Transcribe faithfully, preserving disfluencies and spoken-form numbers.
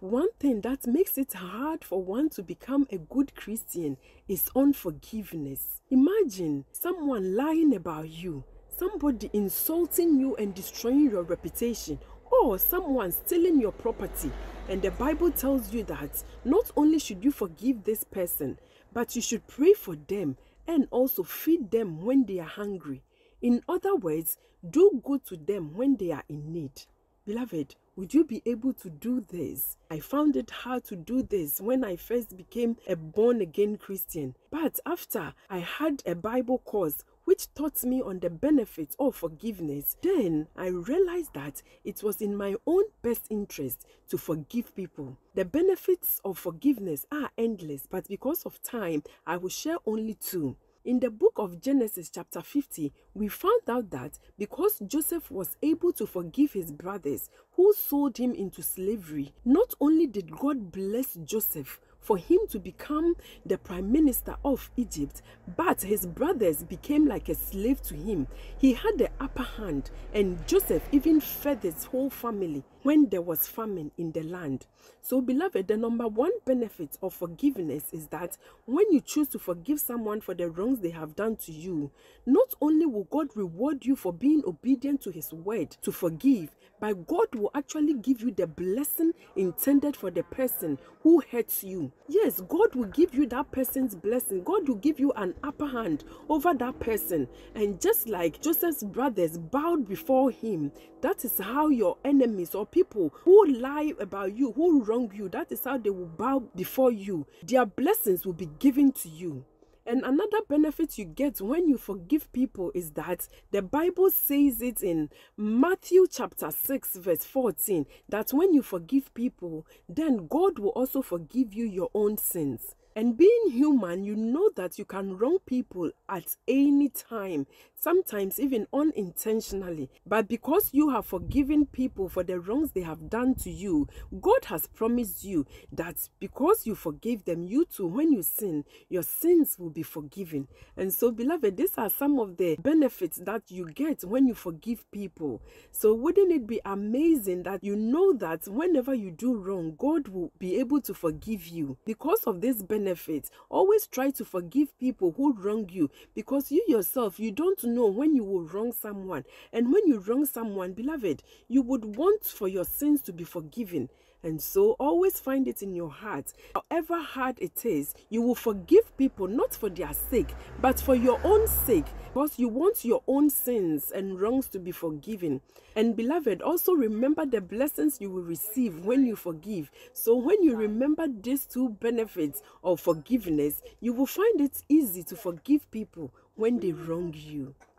One thing that makes it hard for one to become a good Christian is unforgiveness. Imagine someone lying about you, somebody insulting you and destroying your reputation, or someone stealing your property. And the Bible tells you that not only should you forgive this person, but you should pray for them and also feed them when they are hungry. In other words, do good to them when they are in need. Beloved, would you be able to do this? I found it hard to do this when I first became a born-again Christian. But after I had a Bible course which taught me on the benefits of forgiveness, then I realized that it was in my own best interest to forgive people. The benefits of forgiveness are endless, but because of time, I will share only two. In the book of Genesis chapter fifty, we found out that because Joseph was able to forgive his brothers who sold him into slavery, not only did God bless Joseph for him to become the prime minister of Egypt, but his brothers became like a slave to him. He had the upper hand, and Joseph even fed his whole family when there was famine in the land. So beloved, the number one benefit of forgiveness is that when you choose to forgive someone for the wrongs they have done to you, not only will God reward you for being obedient to his word to forgive, but God will actually give you the blessing intended for the person who hurts you. Yes, God will give you that person's blessing. God will give you an upper hand over that person. And just like Joseph's brothers bowed before him, that is how your enemies or people who lie about you, who wrong you, that is how they will bow before you. Their blessings will be given to you. And another benefit you get when you forgive people is that the Bible says it in Matthew chapter six verse fourteen, that when you forgive people, then God will also forgive you your own sins. And being human, you know that you can wrong people at any time, sometimes even unintentionally. But because you have forgiven people for the wrongs they have done to you, God has promised you that because you forgave them, you too, when you sin, your sins will be forgiven. And so, beloved, these are some of the benefits that you get when you forgive people. So wouldn't it be amazing that you know that whenever you do wrong, God will be able to forgive you? Because of this benefit, Benefits. Always try to forgive people who wrong you, because you yourself, you don't know when you will wrong someone. And when you wrong someone, beloved, you would want for your sins to be forgiven. And so always find it in your heart, however hard it is, you will forgive people not for their sake, but for your own sake, because you want your own sins and wrongs to be forgiven. And beloved, also remember the blessings you will receive when you forgive. So when you remember these two benefits of forgiveness, you will find it easy to forgive people when they wrong you.